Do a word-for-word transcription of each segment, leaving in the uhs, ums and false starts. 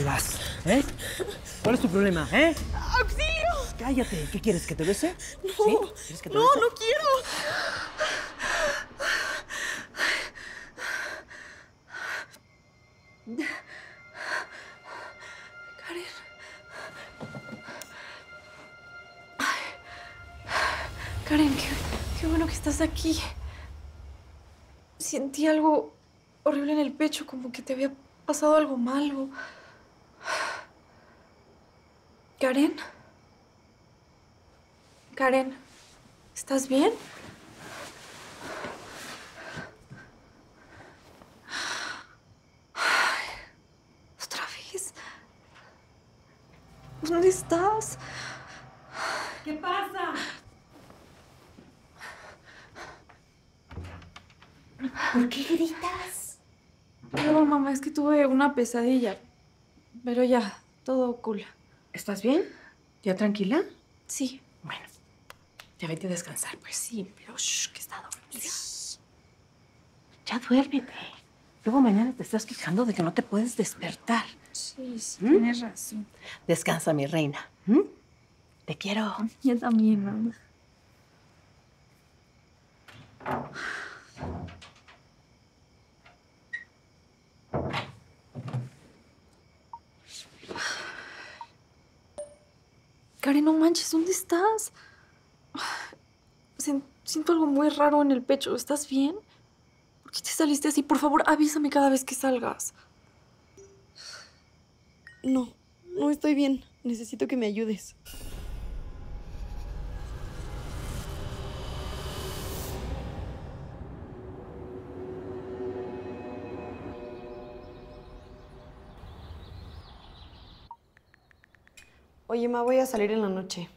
vas? ¿Eh? ¿Cuál es tu problema, eh? ¡Auxilio! Cállate. ¿Qué quieres, que te bese? No, ¿Sí? ¿Quieres que te no, bese? no quiero. Karen. Karen, qué, qué bueno que estás aquí. Sentí algo horrible en el pecho, como que te había pasado algo malo. ¿Karen? Karen, ¿estás bien? Ay, ¿otra vez? ¿Dónde estás? ¿Qué pasa? ¿Por qué gritas? Perdón, mamá, es que tuve una pesadilla. Pero ya, todo cool. ¿Estás bien? ¿Ya tranquila? Sí. Bueno, ya vete a descansar, pues. Sí, pero shh, que está dormida. Ya duérmete. Luego mañana te estás quejando de que no te puedes despertar. Sí, sí, ¿Mm? tienes razón. Descansa, mi reina. ¿Mm? Te quiero. Yo también, mamá. Karen, no manches, ¿dónde estás? Sien- Siento algo muy raro en el pecho. ¿Estás bien? ¿Por qué te saliste así? Por favor, avísame cada vez que salgas. No, no estoy bien. Necesito que me ayudes. Oye, ma, voy a salir en la noche.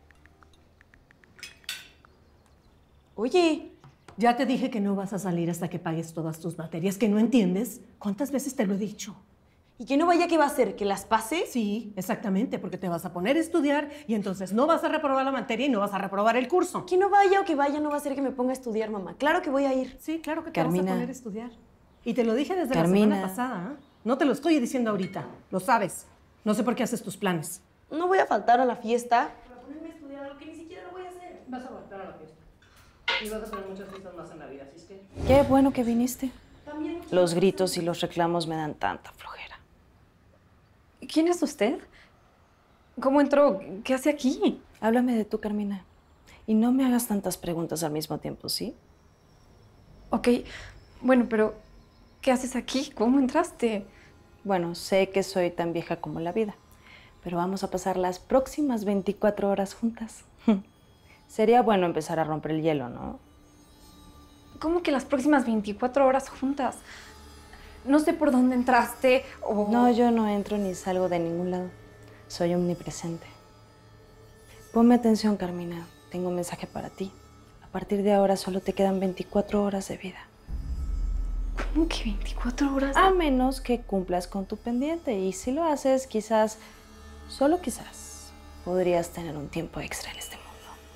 Oye, Ya te dije que no vas a salir hasta que pagues todas tus materias. ¿Que no entiendes? ¿Cuántas veces te lo he dicho? ¿y que no vaya qué va a hacer? ¿Que las pase? Sí, exactamente, porque te vas a poner a estudiar y entonces no vas a reprobar la materia y no vas a reprobar el curso. Que no vaya o que vaya no va a hacer que me ponga a estudiar, mamá. Claro que voy a ir. Sí, claro que te Carmina. vas a poner a estudiar. Y te lo dije desde la Carmina. semana pasada, ¿eh? No te lo estoy diciendo ahorita, lo sabes. No sé por qué haces tus planes. No voy a faltar a la fiesta. Para ponerme a estudiar algo que ni siquiera lo voy a hacer. Vas a faltar a la fiesta. Y vas a tener muchas fiestas más en la vida, así es que... Qué bueno que viniste. También muchas Los cosas gritos y los reclamos me dan tanta flojera. ¿Quién es usted? ¿Cómo entró? ¿Qué hace aquí? Háblame de tú, Carmina. Y no me hagas tantas preguntas al mismo tiempo, ¿sí? Ok, bueno, pero ¿qué haces aquí? ¿Cómo entraste? Bueno, sé que soy tan vieja como la vida, pero vamos a pasar las próximas veinticuatro horas juntas. Sería bueno empezar a romper el hielo, ¿no? ¿Cómo que las próximas veinticuatro horas juntas? No sé por dónde entraste o... No, yo no entro ni salgo de ningún lado. Soy omnipresente. Ponme atención, Carmina. Tengo un mensaje para ti. A partir de ahora solo te quedan veinticuatro horas de vida. ¿Cómo que veinticuatro horas? A menos que cumplas con tu pendiente. Y si lo haces, quizás, solo quizás, podrías tener un tiempo extra en este mundo.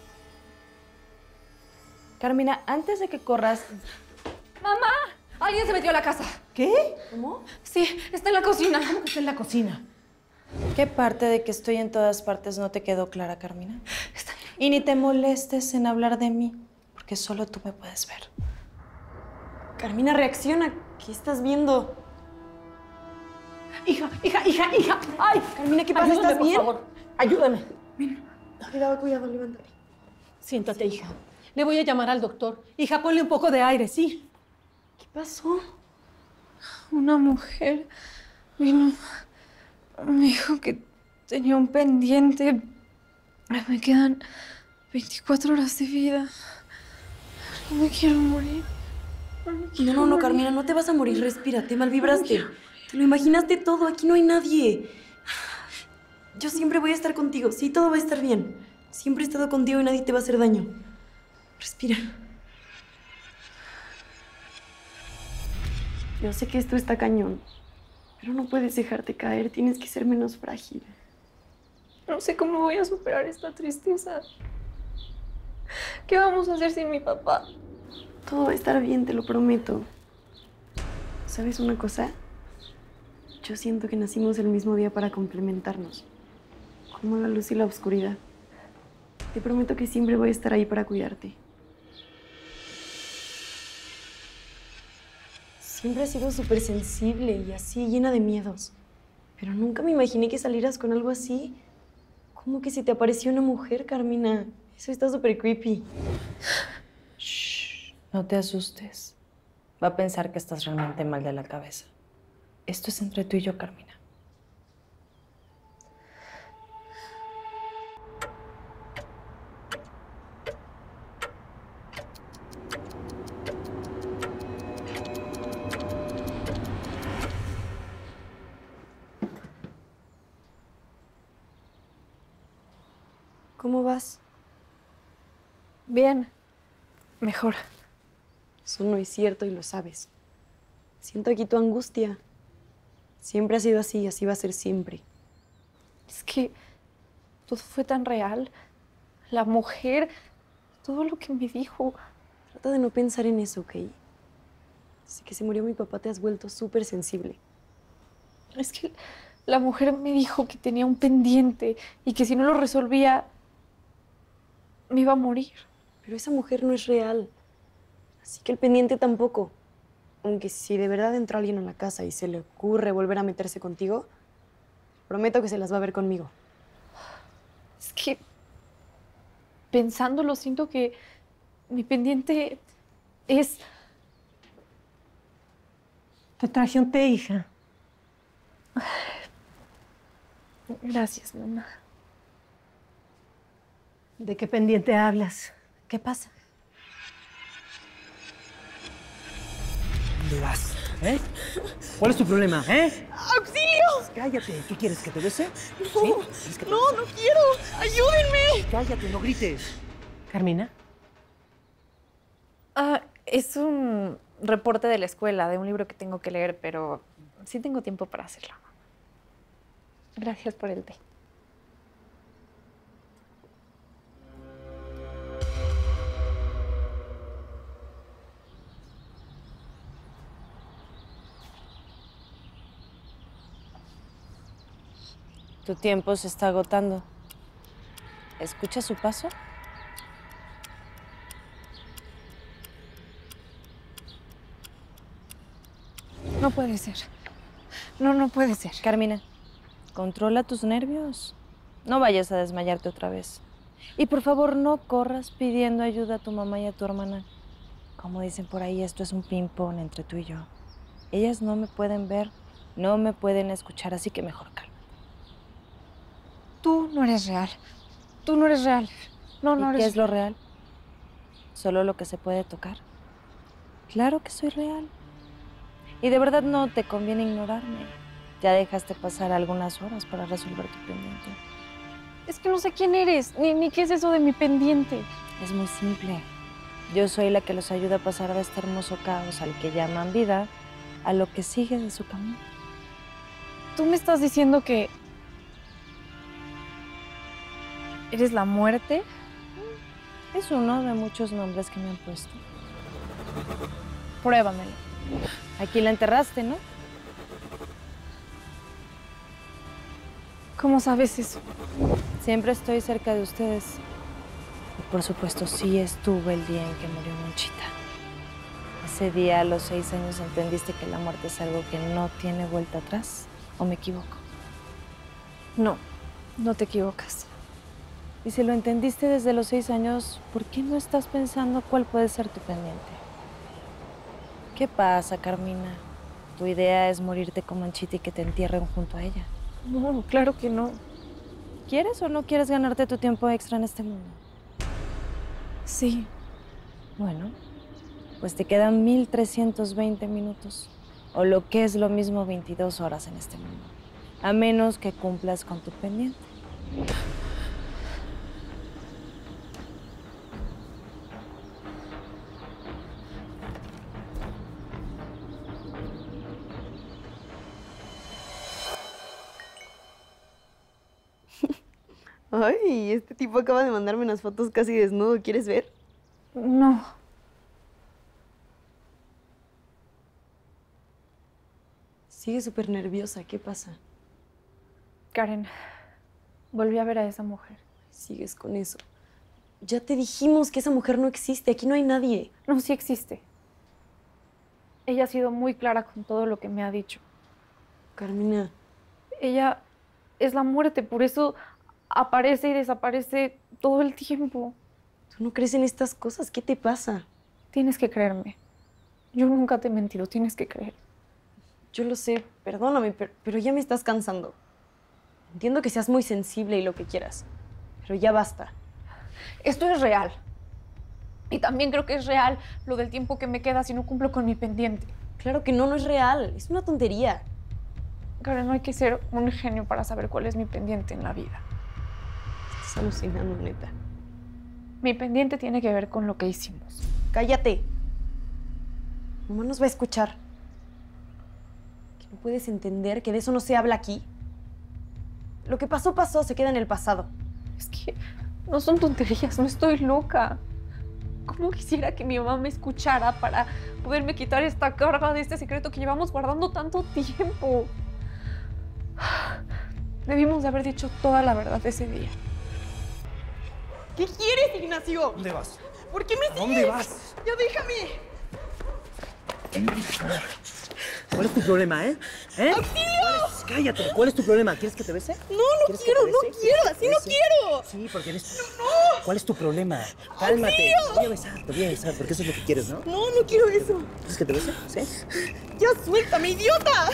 Carmina, antes de que corras... ¡Mamá! ¡Alguien se metió a la casa! ¿Qué? ¿Cómo? Sí, está en la cocina. ¿Cómo que está en la cocina? ¿Qué parte de que estoy en todas partes no te quedó clara, Carmina? Está... Y ni te molestes en hablar de mí, porque solo tú me puedes ver. Carmina, reacciona. ¿Qué estás viendo? Hija, hija, hija, hija. ¡Ay! Carmina, ¿qué pasa? Ayúdame, ¿Estás por bien? favor. Ayúdame. Cuidado, cuidado, levántate. Siéntate, hija. Le voy a llamar al doctor. Hija, ponle un poco de aire, ¿sí? ¿Qué pasó? Una mujer vino, me dijo que tenía un pendiente. Me quedan veinticuatro horas de vida. No me quiero morir. No, me quiero No, no, no, morir. Carmina, no te vas a morir. Respira, te malvibraste. Te lo imaginaste todo. Aquí no hay nadie. Yo siempre voy a estar contigo. Sí, todo va a estar bien. Siempre he estado contigo y nadie te va a hacer daño. Respira. Yo sé que esto está cañón, pero no puedes dejarte caer. Tienes que ser menos frágil. No sé cómo voy a superar esta tristeza. ¿Qué vamos a hacer sin mi papá? Todo va a estar bien, te lo prometo. ¿Sabes una cosa? Yo siento que nacimos el mismo día para complementarnos, como la luz y la oscuridad. Te prometo que siempre voy a estar ahí para cuidarte. Siempre has sido súper sensible y así, llena de miedos. Pero nunca me imaginé que salieras con algo así. ¿Cómo que se te apareció una mujer, Carmina? Eso está súper creepy. Shh, no te asustes. Va a pensar que estás realmente mal de la cabeza. Esto es entre tú y yo, Carmina. ¿Cómo vas? Bien. Mejor. Eso no es cierto y lo sabes. Siento aquí tu angustia. Siempre ha sido así y así va a ser siempre. Es que todo fue tan real. La mujer, todo lo que me dijo. Trata de no pensar en eso, ¿ok? Desde que se murió mi papá te has vuelto súper sensible. Es que la mujer me dijo que tenía un pendiente y que si no lo resolvía, me iba a morir. Pero esa mujer no es real. Así que el pendiente tampoco. Aunque si de verdad entra alguien en la casa y se le ocurre volver a meterse contigo, prometo que se las va a ver conmigo. Es que, pensándolo, siento que mi pendiente es... Te traje un té, hija. Gracias, mamá. ¿De qué pendiente hablas? ¿Qué pasa? ¿Dónde vas? ¿Eh? ¿Cuál es tu problema, eh? ¡Auxilio! Cállate. ¿Qué quieres, que te bese? No, ¿Sí? ¿Quieres que te no, bese? no quiero. ¡Ayúdenme! Cállate, no grites. Carmina. Ah, es un reporte de la escuela, de un libro que tengo que leer, pero sí tengo tiempo para hacerlo. Gracias por el té. Tu tiempo se está agotando. ¿Escucha su paso? No puede ser. No, no puede ser. Carmina, controla tus nervios. No vayas a desmayarte otra vez. Y por favor, no corras pidiendo ayuda a tu mamá y a tu hermana. Como dicen por ahí, esto es un ping-pong entre tú y yo. Ellas no me pueden ver, no me pueden escuchar, así que mejor calma. Tú no eres real. Tú no eres real. No, no ¿Y eres qué es lo real? ¿Solo lo que se puede tocar? Claro que soy real. Y de verdad no te conviene ignorarme. Ya dejaste pasar algunas horas para resolver tu pendiente. Es que no sé quién eres, ni, ni qué es eso de mi pendiente. Es muy simple. Yo soy la que los ayuda a pasar de este hermoso caos al que llaman vida a lo que sigue de su camino. Tú me estás diciendo que... ¿eres la muerte? Es uno de muchos nombres que me han puesto. Pruébamelo. Aquí la enterraste, ¿no? ¿Cómo sabes eso? Siempre estoy cerca de ustedes. Y por supuesto, sí estuve el día en que murió Monchita. Ese día, a los seis años, entendiste que la muerte es algo que no tiene vuelta atrás. ¿O me equivoco? No, no te equivocas. Y si lo entendiste desde los seis años, ¿por qué no estás pensando cuál puede ser tu pendiente? ¿Qué pasa, Carmina? ¿Tu idea es morirte con Monchita y que te entierren junto a ella? No, claro que no. ¿Quieres o no quieres ganarte tu tiempo extra en este mundo? Sí. Bueno, pues te quedan mil trescientos veinte minutos. O lo que es lo mismo, veintidós horas en este mundo. A menos que cumplas con tu pendiente. Ay, este tipo acaba de mandarme unas fotos casi desnudo. ¿Quieres ver? No. Sigue súper nerviosa. ¿Qué pasa? Karen, volví a ver a esa mujer. Sigues con eso. Ya te dijimos que esa mujer no existe. Aquí no hay nadie. No, sí existe. Ella ha sido muy clara con todo lo que me ha dicho. Carmina, Ella es la muerte, por eso aparece y desaparece todo el tiempo. tú no crees en estas cosas. ¿Qué te pasa? Tienes que creerme. Yo nunca te he mentido, tienes que creer. Yo lo sé, perdóname, pero, pero ya me estás cansando. Entiendo que seas muy sensible y lo que quieras, pero ya basta. Esto es real. Y también creo que es real lo del tiempo que me queda si no cumplo con mi pendiente. Claro que no, no es real. Es una tontería. Karen, no hay que ser un genio para saber cuál es mi pendiente en la vida. Estás alucinando, neta. Mi pendiente tiene que ver con lo que hicimos. Cállate. Mamá nos va a escuchar. ¿Que no puedes entender que de eso no se habla aquí? Lo que pasó, pasó. Se queda en el pasado. Es que no son tonterías, no estoy loca. ¿Cómo quisiera que mi mamá me escuchara para poderme quitar esta carga de este secreto que llevamos guardando tanto tiempo? Debimos de haber dicho toda la verdad ese día. ¿Qué quieres, Ignacio? ¿Dónde vas? ¿Por qué me ¿A sigues? dónde vas? ¡Ya déjame! ¿Cuál es tu problema, eh? ¿Eh? ¡Auxilio! ¿Cuál es- Cállate. ¿Cuál es tu problema? ¿Quieres que te bese? No, no ¿Quieres que quiero, te no bese? quiero, ¿Quieres que así te no bese? quiero. Sí, porque eres... ¿Cuál es tu problema? Cálmate. Voy a besar, te voy a besar, porque eso es lo que quieres, ¿no? No, no quiero eso. ¿Quieres que te bese? ¿Sí? ¡Ya suéltame, idiota!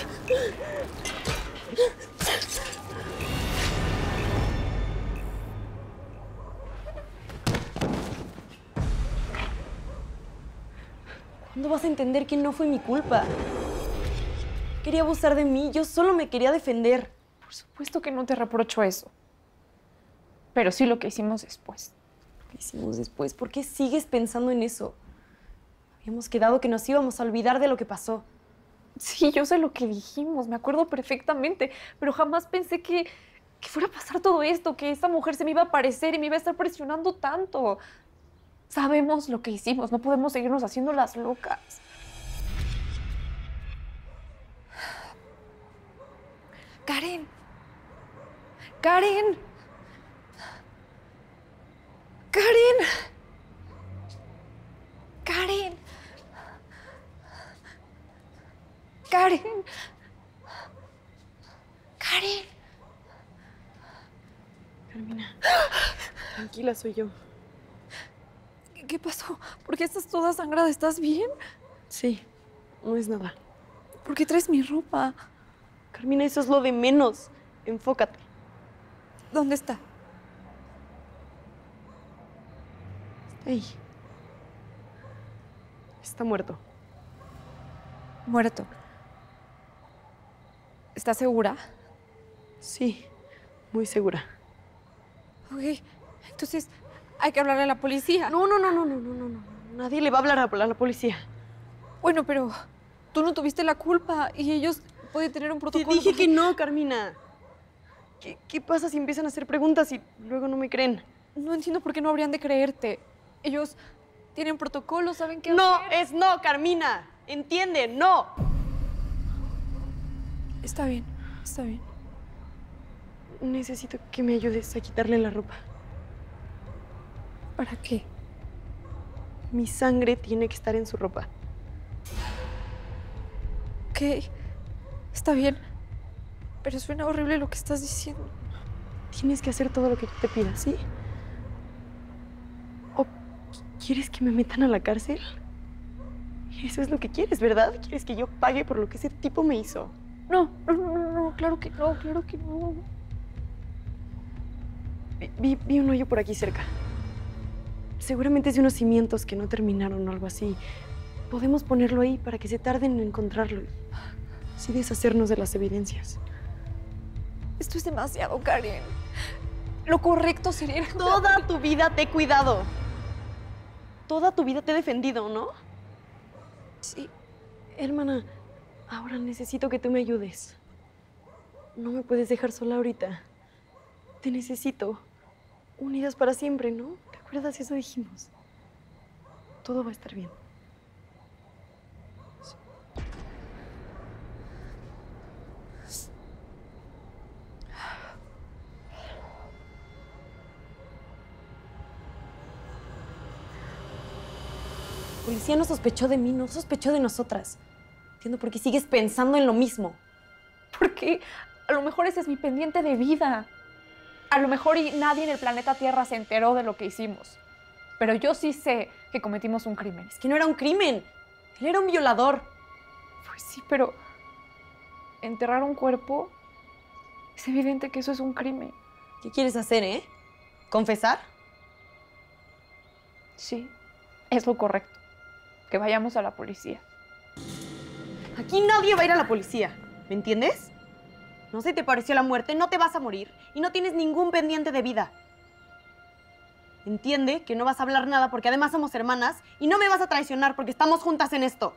¿Cuándo vas a entender que no fue mi culpa? Quería abusar de mí. Yo solo me quería defender. Por supuesto que no te reprocho eso. Pero sí lo que hicimos después. ¿Qué hicimos después? ¿Por qué sigues pensando en eso? Habíamos quedado que nos íbamos a olvidar de lo que pasó. Sí, yo sé lo que dijimos, me acuerdo perfectamente, pero jamás pensé que, que fuera a pasar todo esto, que esa mujer se me iba a aparecer y me iba a estar presionando tanto. Sabemos lo que hicimos, no podemos seguirnos haciendo las locas. Karen. Karen. Karen. Karen. Karen. Karen. Carmina, tranquila, soy yo. ¿Qué- ¿Qué pasó? ¿Por qué estás toda sangrada? ¿Estás bien? Sí, no es nada. ¿Por qué traes mi ropa? Carmina, eso es lo de menos. Enfócate. ¿Dónde está? Ey. Está muerto. Muerto. ¿Estás segura? Sí, muy segura. Ok, entonces hay que hablarle a la policía. No, no, no, no, no, no, no, no. Nadie le va a hablar a la a la policía. Bueno, pero tú no tuviste la culpa y ellos pueden tener un Te protocolo. dije porque- que no, Carmina. ¿Qué, ¿Qué pasa si empiezan a hacer preguntas y luego no me creen? No entiendo por qué no habrían de creerte. Ellos tienen protocolo, saben qué No, hacer. es no, Carmina. ¿Entiende? No. Está bien, está bien. Necesito que me ayudes a quitarle la ropa. ¿Para qué? Mi sangre tiene que estar en su ropa. Ok, está bien. Pero suena horrible lo que estás diciendo. Tienes que hacer todo lo que yo te pida, ¿sí? ¿O quieres que me metan a la cárcel? Eso es lo que quieres, ¿verdad? ¿Quieres que yo pague por lo que ese tipo me hizo? No, no, no, no, no, claro que no, claro que no. Vi, vi- vi un hoyo por aquí cerca. Seguramente es de unos cimientos que no terminaron o algo así. Podemos ponerlo ahí para que se tarden en encontrarlo y así deshacernos de las evidencias. Esto es demasiado, Karen. Lo correcto sería... Toda tu vida te he cuidado. Toda tu vida te he defendido, ¿no? Sí. Hermana, ahora necesito que tú me ayudes. No me puedes dejar sola ahorita. Te necesito. Unidas para siempre, ¿no? ¿Te acuerdas? Eso dijimos. Todo va a estar bien. policía no sospechó de mí, no sospechó de nosotras. Entiendo por qué sigues pensando en lo mismo. Porque a lo mejor ese es mi pendiente de vida. A lo mejor y nadie en el planeta Tierra se enteró de lo que hicimos. Pero yo sí sé que cometimos un crimen. Es que no era un crimen. Él era un violador. Pues sí, pero enterrar un cuerpo, es evidente que eso es un crimen. ¿Qué quieres hacer, eh? ¿Confesar? Sí, es lo correcto. Que vayamos a la policía. Aquí nadie va a ir a la policía, ¿me entiendes? No se te pareció la muerte, no te vas a morir y no tienes ningún pendiente de vida. Entiende que no vas a hablar nada porque además somos hermanas y no me vas a traicionar porque estamos juntas en esto.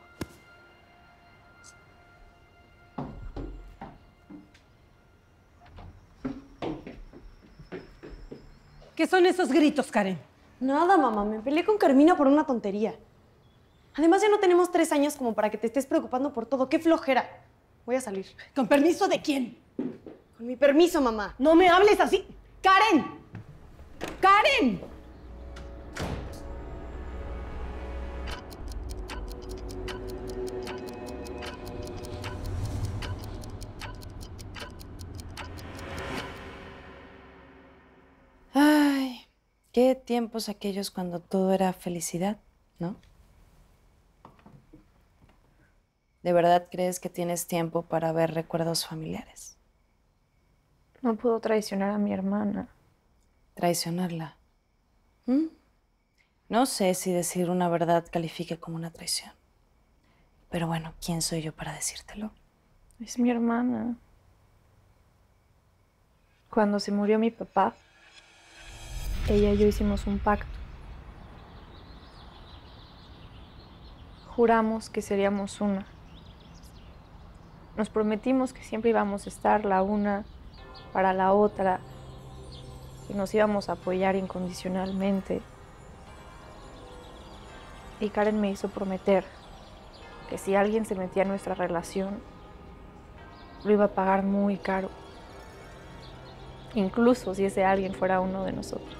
¿Qué son esos gritos, Karen? Nada, mamá, me peleé con Carmina por una tontería. Además ya no tenemos tres años como para que te estés preocupando por todo. ¡Qué flojera! Voy a salir. ¿Con permiso de quién? Con mi permiso, mamá. No me hables así. ¡Karen! ¡Karen! Ay, qué tiempos aquellos cuando todo era felicidad, ¿no? ¿De verdad crees que tienes tiempo para ver recuerdos familiares? No puedo traicionar a mi hermana. Traicionarla. ¿Mm? No sé si decir una verdad califique como una traición. Pero bueno, ¿quién soy yo para decírtelo? Es mi hermana. Cuando se murió mi papá, ella y yo hicimos un pacto. Juramos que seríamos una. Nos prometimos que siempre íbamos a estar la una para la otra, que nos íbamos a apoyar incondicionalmente. Y Karen me hizo prometer que si alguien se metía en nuestra relación, lo iba a pagar muy caro. Incluso si ese alguien fuera uno de nosotros.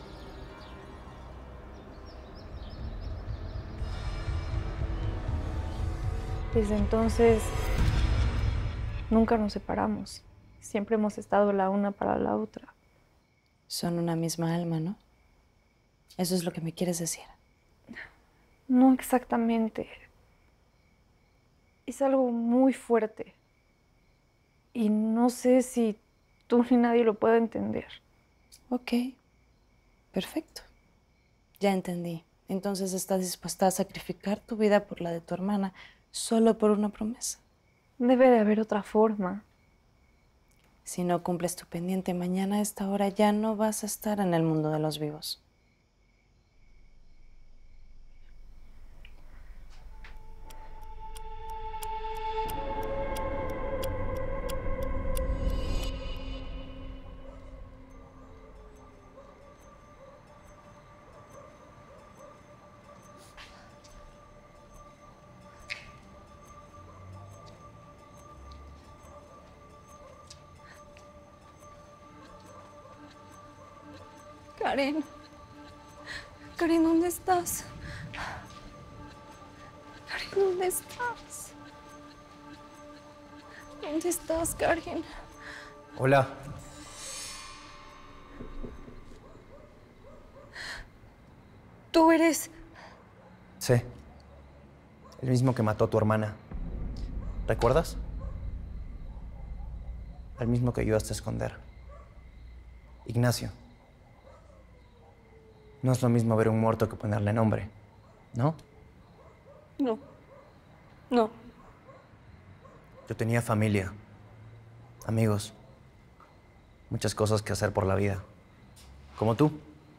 Desde entonces, nunca nos separamos. Siempre hemos estado la una para la otra. Son una misma alma, ¿no? Eso es lo que me quieres decir. No exactamente. Es algo muy fuerte. Y no sé si tú ni nadie lo puede entender. Ok, perfecto. Ya entendí. Entonces estás dispuesta a sacrificar tu vida por la de tu hermana solo por una promesa. Debe de haber otra forma. Si no cumples tu pendiente mañana a esta hora, ya no vas a estar en el mundo de los vivos. Karen. Karen, ¿dónde estás? Karen, ¿dónde estás? ¿Dónde estás, Karen? Hola. Tú eres... Sí. El mismo que mató a tu hermana. ¿Recuerdas? El mismo que ayudaste a esconder. Ignacio. No es lo mismo ver un muerto que ponerle nombre, ¿no? No. No. Yo tenía familia, amigos, muchas cosas que hacer por la vida. Como tú.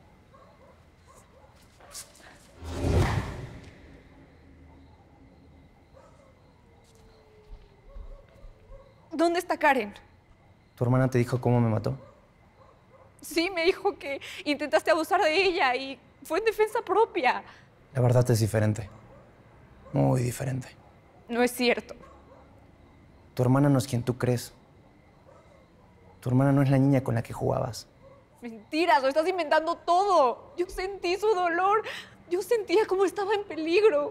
¿Dónde está Karen? ¿Tu hermana te dijo cómo me mató? Sí, me dijo que intentaste abusar de ella y fue en defensa propia. La verdad es diferente. Muy diferente. No es cierto. Tu hermana no es quien tú crees. Tu hermana no es la niña con la que jugabas. Mentiras, lo estás inventando todo. Yo sentí su dolor. Yo sentía como estaba en peligro.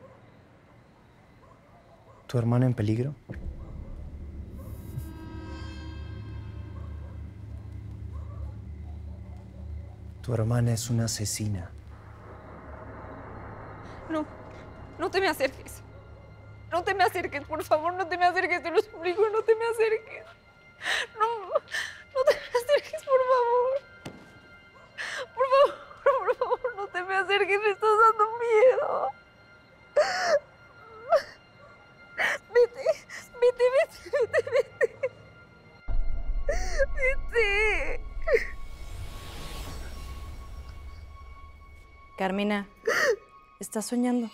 ¿Tu hermana en peligro? Tu hermana es una asesina. No, no te me acerques. No te me acerques, por favor, no te me acerques, te lo suplico, no te me acerques. No, no te me acerques, por favor. Por favor, por favor, no te me acerques, me estás dando miedo. Vete, vete, vete, vete, vete. Vete. Carmina, estás soñando.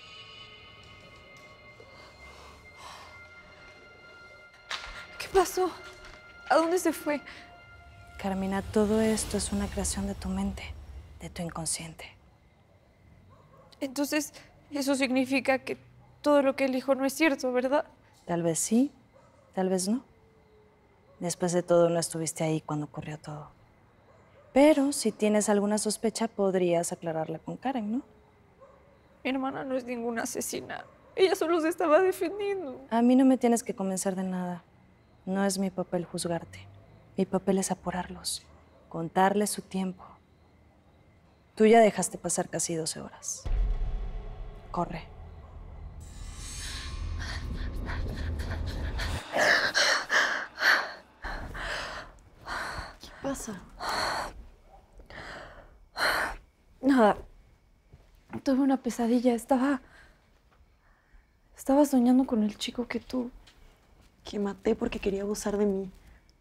¿Qué pasó? ¿A dónde se fue? Carmina, todo esto es una creación de tu mente, de tu inconsciente. Entonces, eso significa que todo lo que elijo no es cierto, ¿verdad? Tal vez sí, tal vez no. Después de todo, no estuviste ahí cuando ocurrió todo. Pero si tienes alguna sospecha, podrías aclararla con Karen, ¿no? Mi hermana no es ninguna asesina. Ella solo se estaba defendiendo. A mí no me tienes que convencer de nada. No es mi papel juzgarte. Mi papel es apurarlos, contarles su tiempo. Tú ya dejaste pasar casi doce horas. Corre. ¿Qué pasa? Nada. Tuve una pesadilla. Estaba... Estaba soñando con el chico que tú... Que maté porque quería abusar de mí.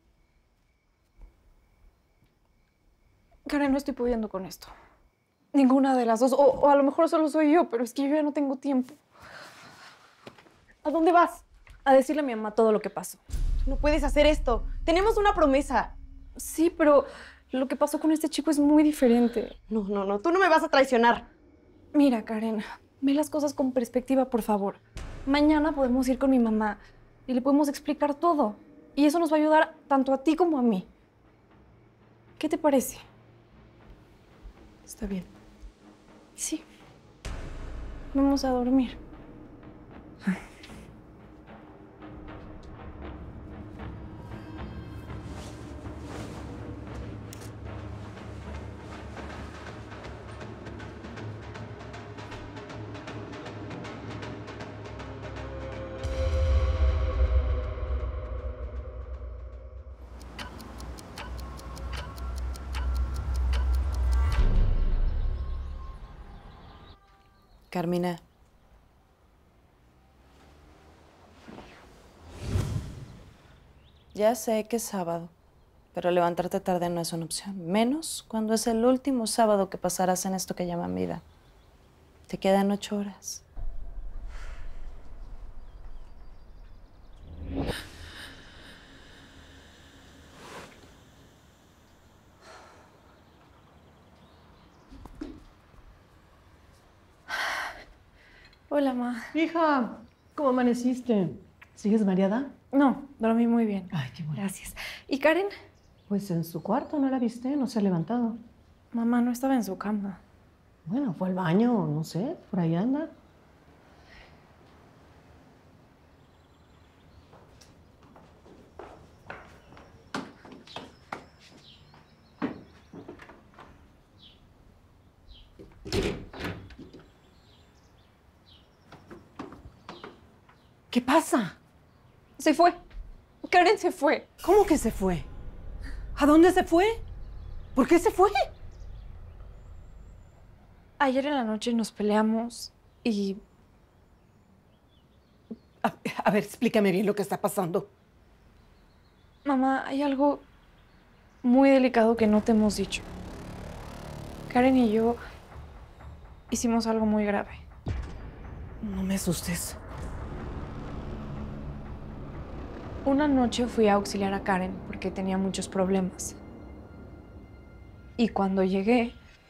Karen, no estoy pudiendo con esto. Ninguna de las dos. O, o a lo mejor solo soy yo, pero es que yo ya no tengo tiempo. ¿A dónde vas? A decirle a mi mamá todo lo que pasó. No puedes hacer esto. Tenemos una promesa. Sí, pero lo que pasó con este chico es muy diferente. No, no, no. Tú no me vas a traicionar. Mira, Karen, ve las cosas con perspectiva, por favor. Mañana podemos ir con mi mamá y le podemos explicar todo. Y eso nos va a ayudar tanto a ti como a mí. ¿Qué te parece? Está bien. Sí. Vamos a dormir. Carmina. Ya sé que es sábado, pero levantarte tarde no es una opción. Menos cuando es el último sábado que pasarás en esto que llaman vida. Te quedan ocho horas. Hola, ma. Hija, ¿cómo amaneciste? ¿Sigues mareada? No, dormí muy bien. Ay, qué bueno. Gracias. ¿Y Karen? Pues en su cuarto, ¿no la viste? No se ha levantado. Mamá no estaba en su cama. Bueno, fue al baño, no sé, por ahí anda. ¿Qué pasa? Se fue. Karen se fue. ¿Cómo que se fue? ¿A dónde se fue? ¿Por qué se fue? Ayer en la noche nos peleamos y... A, a ver, explícame bien lo que está pasando. Mamá, hay algo muy delicado que no te hemos dicho. Karen y yo hicimos algo muy grave. No me asustes. Una noche fui a auxiliar a Karen porque tenía muchos problemas. Y cuando llegué...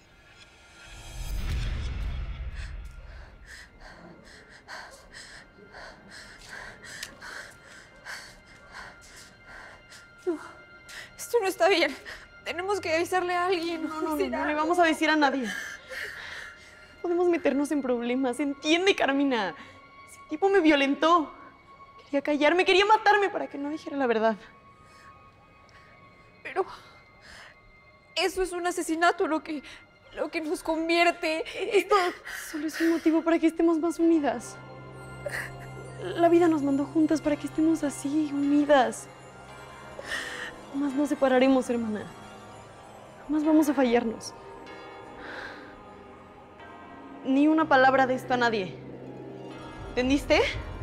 No, esto no está bien. Tenemos que avisarle a alguien. No, no, no, no le vamos a decir a nadie. podemos meternos en problemas. Entiende, Carmina. Ese tipo me violentó. Quería callarme, quería matarme para que no dijera la verdad. Pero eso es un asesinato, lo que, lo que nos convierte. Esto solo es un motivo para que estemos más unidas. La vida nos mandó juntas para que estemos así, unidas. Jamás nos separaremos, hermana. Jamás vamos a fallarnos. Ni una palabra de esto a nadie. ¿Entendiste?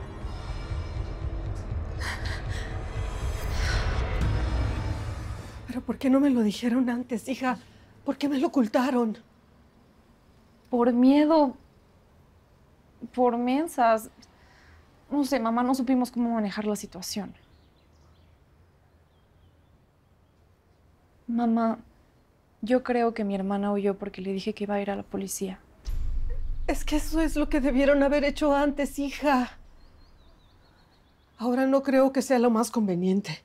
¿Pero por qué no me lo dijeron antes, hija? ¿Por qué me lo ocultaron? Por miedo. Por mensas. No sé, mamá, no supimos cómo manejar la situación. Mamá, yo creo que mi hermana huyó porque le dije que iba a ir a la policía. Es que eso es lo que debieron haber hecho antes, hija. Ahora no creo que sea lo más conveniente.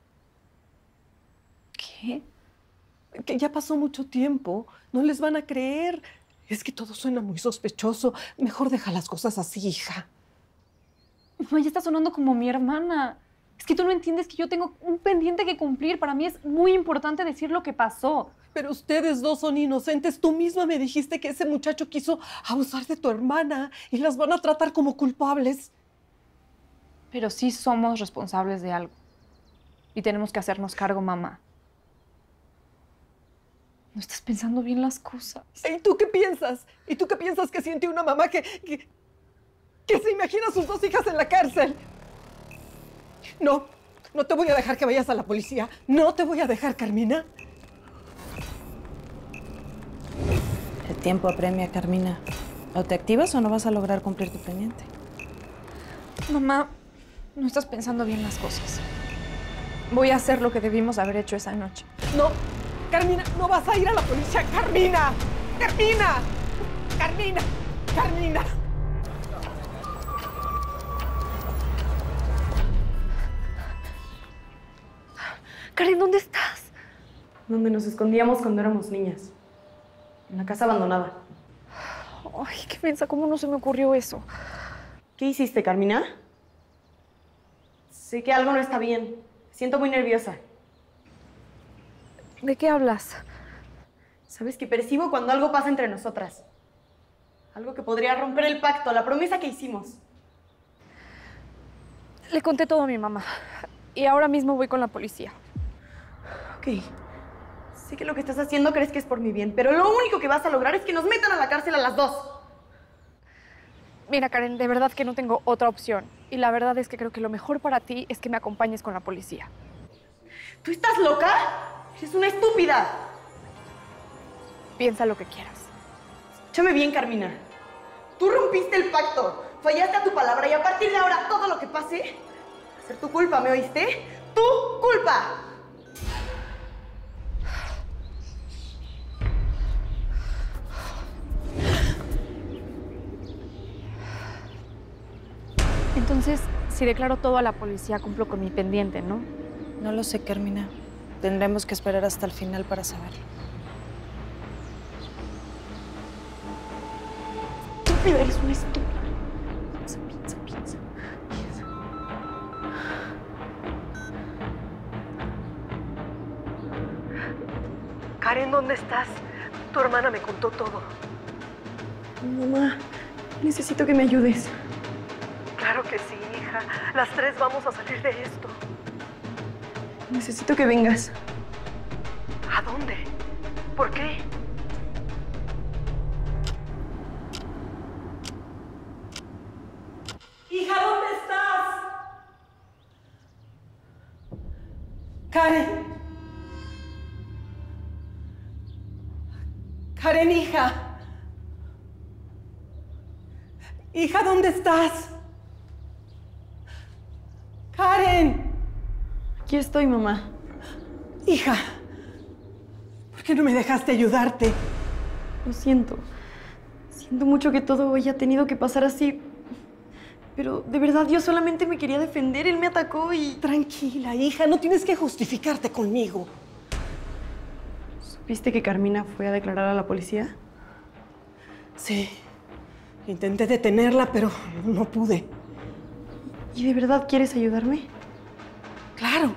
¿Qué? Que ya pasó mucho tiempo. No les van a creer. Es que todo suena muy sospechoso. Mejor deja las cosas así, hija. Mamá, ya está sonando como mi hermana. Es que tú no entiendes que yo tengo un pendiente que cumplir. Para mí es muy importante decir lo que pasó. Pero ustedes dos son inocentes. Tú misma me dijiste que ese muchacho quiso abusar de tu hermana y las van a tratar como culpables. Pero sí somos responsables de algo. Y tenemos que hacernos cargo, mamá. No estás pensando bien las cosas. ¿Y tú qué piensas? ¿Y tú qué piensas que siente una mamá que, que, que se imagina a sus dos hijas en la cárcel? No, no te voy a dejar que vayas a la policía. No te voy a dejar, Carmina. El tiempo apremia, Carmina. O te activas o no vas a lograr cumplir tu pendiente. Mamá, no estás pensando bien las cosas. Voy a hacer lo que debimos haber hecho esa noche. No, Carmina, no vas a ir a la policía. ¡Carmina! ¡Carmina! ¡Carmina! ¡Carmina! Karen, ¿dónde estás? Donde nos escondíamos cuando éramos niñas. En la casa abandonada. Ay, qué mensa, ¿cómo no se me ocurrió eso? ¿Qué hiciste, Carmina? Sé que algo no está bien. Me siento muy nerviosa. ¿De qué hablas? Sabes que percibo cuando algo pasa entre nosotras. Algo que podría romper el pacto, la promesa que hicimos. Le conté todo a mi mamá. Y ahora mismo voy con la policía. Ok. Sé que lo que estás haciendo crees que es por mi bien, pero lo único que vas a lograr es que nos metan a la cárcel a las dos. Mira, Karen, de verdad que no tengo otra opción. Y la verdad es que creo que lo mejor para ti es que me acompañes con la policía. ¿Tú estás loca? Eres una estúpida. Piensa lo que quieras. Escúchame bien, Carmina. Tú rompiste el pacto, fallaste a tu palabra y a partir de ahora todo lo que pase va a ser tu culpa, ¿me oíste? ¡Tu culpa! Entonces, si declaro todo a la policía, cumplo con mi pendiente, ¿no? No lo sé, Carmina. Tendremos que esperar hasta el final para saberlo. Estúpida, eres una estúpida. Piensa, piensa, piensa, piensa. Karen, ¿dónde estás? Tu hermana me contó todo. Mamá, necesito que me ayudes. Claro que sí, hija. Las tres vamos a salir de esto. Necesito que vengas. ¿A dónde? ¿Por qué? Hija, ¿dónde estás? Karen. Karen, hija. Hija, ¿dónde estás? Karen. Aquí estoy, mamá. Hija, ¿por qué no me dejaste ayudarte? Lo siento. Siento mucho que todo haya tenido que pasar así. Pero de verdad, yo solamente me quería defender. Él me atacó y... Tranquila, hija, no tienes que justificarte conmigo. ¿Supiste que Carmina fue a declarar a la policía? Sí. Intenté detenerla, pero no pude. ¿Y de verdad quieres ayudarme? Claro.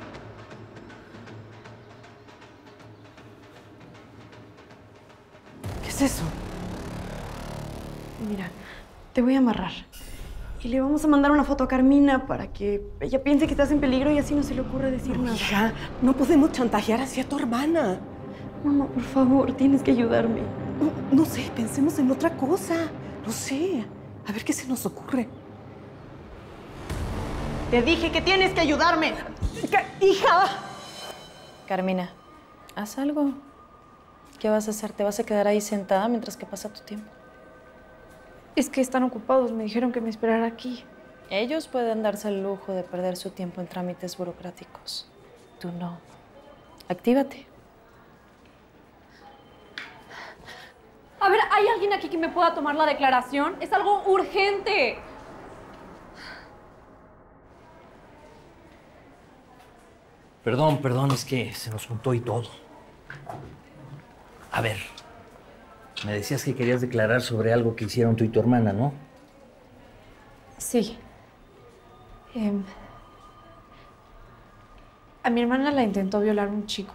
¿Qué es eso? Mira, te voy a amarrar. Y le vamos a mandar una foto a Carmina para que ella piense que estás en peligro y así no se le ocurre decir nada. Hija, no podemos chantajear así a tu hermana. Mamá, por favor, tienes que ayudarme. No, no sé, pensemos en otra cosa. No sé. A ver qué se nos ocurre. Te dije que tienes que ayudarme. ¡Hija! Carmina, haz algo. ¿Qué vas a hacer? ¿Te vas a quedar ahí sentada mientras que pasa tu tiempo? Es que están ocupados, me dijeron que me esperara aquí. Ellos pueden darse el lujo de perder su tiempo en trámites burocráticos. Tú no. Actívate. A ver, ¿hay alguien aquí que me pueda tomar la declaración? Es algo urgente. Perdón, perdón, es que se nos juntó y todo. A ver, me decías que querías declarar sobre algo que hicieron tú y tu hermana, ¿no? Sí. Eh, a mi hermana la intentó violar un chico.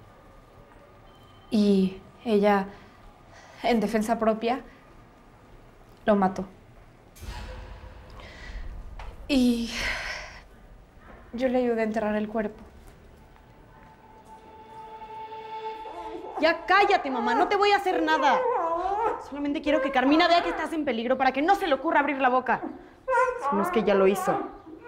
Y ella, en defensa propia, lo mató. Y yo le ayudé a enterrar el cuerpo. Ya cállate, mamá, no te voy a hacer nada. Solamente quiero que Carmina vea que estás en peligro para que no se le ocurra abrir la boca. Si no es que ya lo hizo.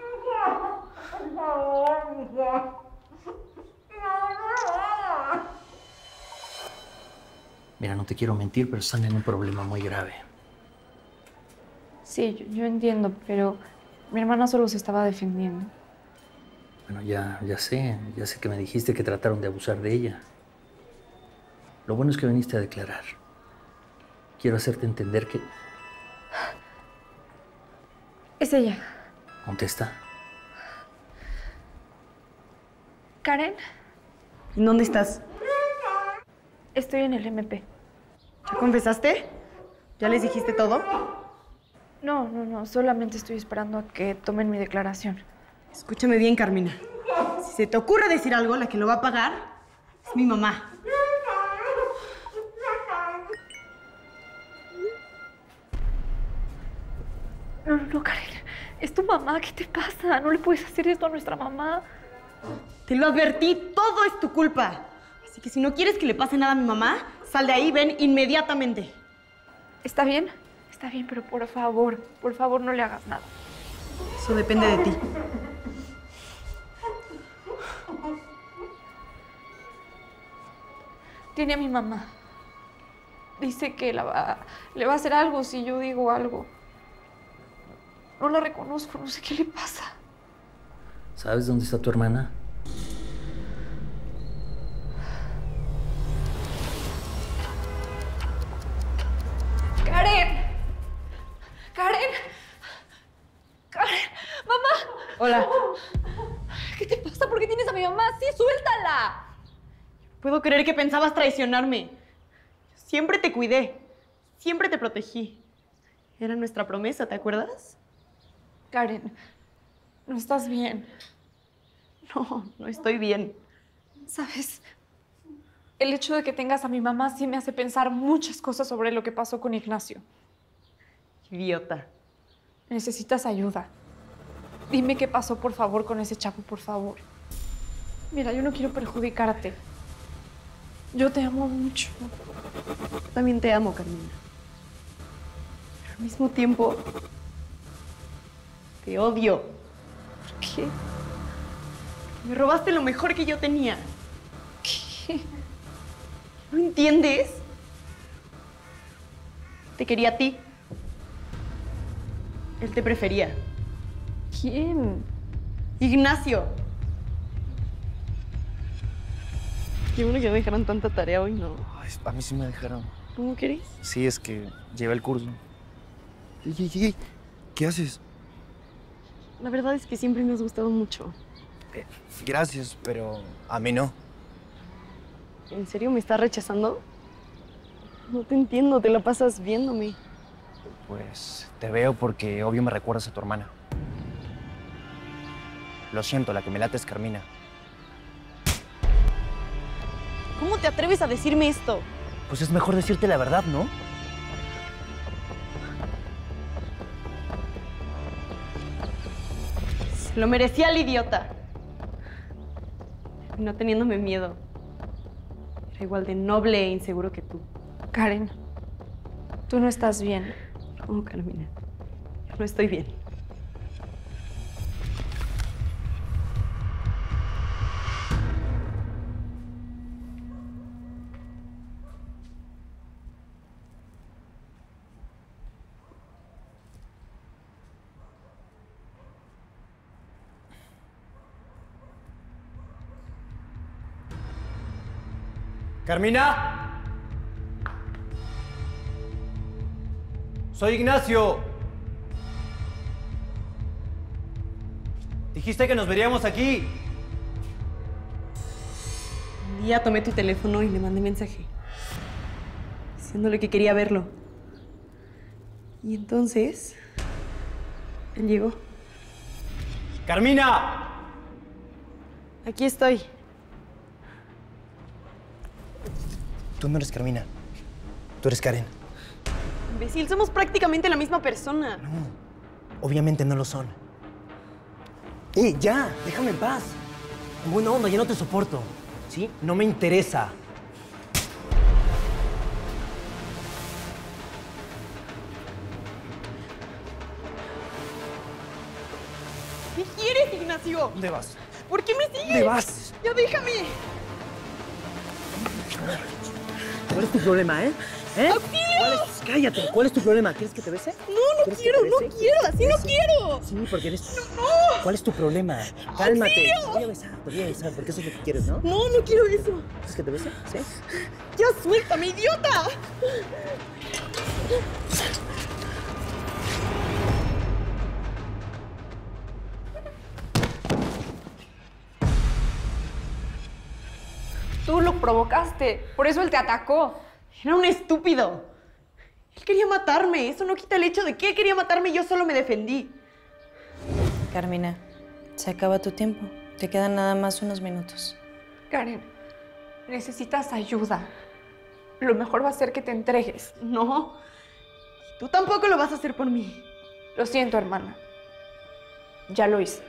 Mira, no te quiero mentir, pero están en un problema muy grave. Sí, yo, yo entiendo, pero mi hermana solo se estaba defendiendo. Bueno, ya, ya sé, ya sé que me dijiste que trataron de abusar de ella. Lo bueno es que viniste a declarar. Quiero hacerte entender que... Es ella. Contesta. ¿Karen? ¿En dónde estás? Estoy en el M P. ¿Ya confesaste? ¿Ya les dijiste todo? No, no, no. Solamente estoy esperando a que tomen mi declaración. Escúchame bien, Carmina. Si se te ocurre decir algo, la que lo va a pagar es mi mamá. No, no, no, Karen. Es tu mamá. ¿Qué te pasa? No le puedes hacer esto a nuestra mamá. Te lo advertí, todo es tu culpa. Así que si no quieres que le pase nada a mi mamá, sal de ahí, ven inmediatamente. ¿Está bien? Está bien, pero por favor, por favor, no le hagas nada. Eso depende de ti. Tiene a mi mamá. Dice que la va, le va a hacer algo si yo digo algo. No la reconozco, no sé qué le pasa. ¿Sabes dónde está tu hermana? ¡Karen! ¡Karen! ¡¡Karen! ¡Mamá! Hola. ¿Qué te pasa? ¿Por qué tienes a mi mamá así? ¡Suéltala! Puedo creer que pensabas traicionarme. Siempre te cuidé. Siempre te protegí. Era nuestra promesa, ¿te acuerdas? Karen, no estás bien. No, no estoy bien. ¿Sabes? El hecho de que tengas a mi mamá sí me hace pensar muchas cosas sobre lo que pasó con Ignacio. Idiota. Necesitas ayuda. Dime qué pasó, por favor, con ese chapo, por favor. Mira, yo no quiero perjudicarte. Yo te amo mucho. También te amo, Carmina. Pero al mismo tiempo, te odio. ¿Por qué? Me robaste lo mejor que yo tenía. ¿Qué? ¿No entiendes? Te quería a ti. Él te prefería. ¿Quién? Ignacio. Qué bueno que me dejaron tanta tarea hoy, ¿no? Ay, a mí sí me dejaron. ¿Cómo querés? Sí, es que llevé el curso. Ey, ey, ey, ¿qué haces? La verdad es que siempre me has gustado mucho. Eh, gracias, pero a mí no. ¿En serio me estás rechazando? No te entiendo, te la pasas viéndome. Pues te veo porque obvio me recuerdas a tu hermana. Lo siento, la que me late es Carmina. ¿Cómo te atreves a decirme esto? Pues es mejor decirte la verdad, ¿no? Se lo merecía el idiota. Y no teniéndome miedo. Era igual de noble e inseguro que tú. Karen, tú no estás bien. No, Carmina. Yo no estoy bien. ¡Carmina! Soy Ignacio. Dijiste que nos veríamos aquí. Un día tomé tu teléfono y le mandé mensaje. Diciéndole que quería verlo. Y entonces... él llegó. ¡Carmina! Aquí estoy. Tú no eres Carmina. Tú eres Karen. Imbécil, somos prácticamente la misma persona. No, obviamente no lo son. ¡Eh, ya! Déjame en paz. Buena onda, ya no te soporto. ¿Sí? No me interesa. ¿Qué quieres, Ignacio? ¿Dónde vas? ¿Por qué me sigues? ¿Dónde vas? ¡Ya déjame! ¿Cuál es tu problema, eh? ¿Eh? ¡Auxilio! ¿Cuál es? Cállate. ¿Cuál es tu problema? ¿Quieres que te bese? No, no ¿Quieres que quiero, te no bese? quiero, así no Sí. quiero. Sí, porque eres... ¡No! ¿Cuál es tu problema? Cálmate. ¡Auxilio! Te voy a besar, te voy a besar, porque eso es lo que quieres, ¿no? No, no quiero eso. ¿Quieres que te bese? ¿Sí? ¡Ya suéltame, idiota! Tú lo provocaste, por eso él te atacó. Era un estúpido. Él quería matarme. Eso no quita el hecho de que él quería matarme y yo solo me defendí. Carmina, se acaba tu tiempo. Te quedan nada más unos minutos. Karen, necesitas ayuda. Lo mejor va a ser que te entregues. No. Tú tampoco lo vas a hacer por mí. Lo siento, hermana. Ya lo hice.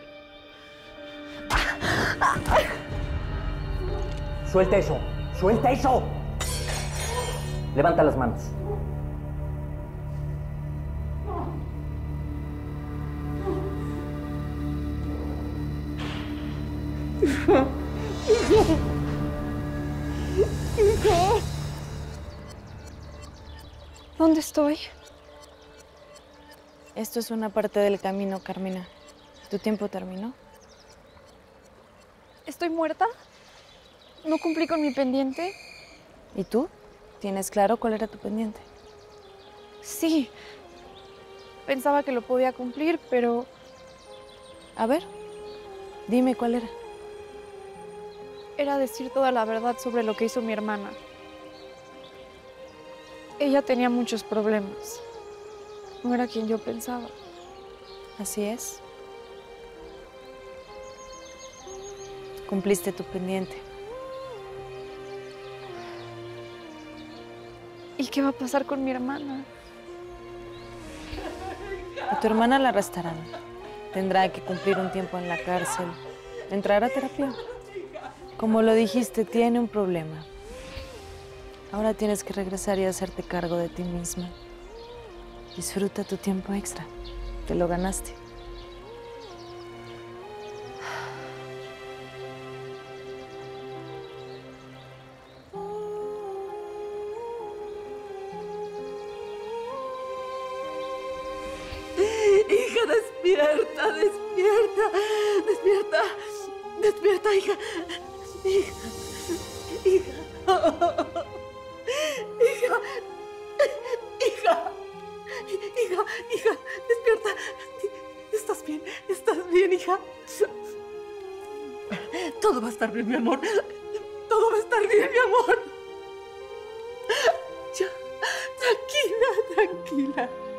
Suelta eso. Suelta eso. Levanta las manos. ¿Dónde estoy? Esto es una parte del camino, Carmina. ¿Tu tiempo terminó? ¿Estoy muerta? ¿No cumplí con mi pendiente? ¿Y tú? ¿Tienes claro cuál era tu pendiente? Sí. Pensaba que lo podía cumplir, pero A ver, dime cuál era. era decir toda la verdad sobre lo que hizo mi hermana. Ella tenía muchos problemas. No era quien yo pensaba. Así es. Cumpliste tu pendiente. ¿Y qué va a pasar con mi hermana? A tu hermana la arrestarán. Tendrá que cumplir un tiempo en la cárcel. Entrará a terapia. Como lo dijiste, tiene un problema. Ahora tienes que regresar y hacerte cargo de ti misma. Disfruta tu tiempo extra. Te lo ganaste. Hija, despierta, despierta, despierta, despierta, hija, hija, hija, hija, hija, hija, hija, despierta. ¿Estás bien? ¿Estás bien, hija? Todo va a estar bien, mi amor. Todo va a estar bien, mi amor. Ya. tranquila.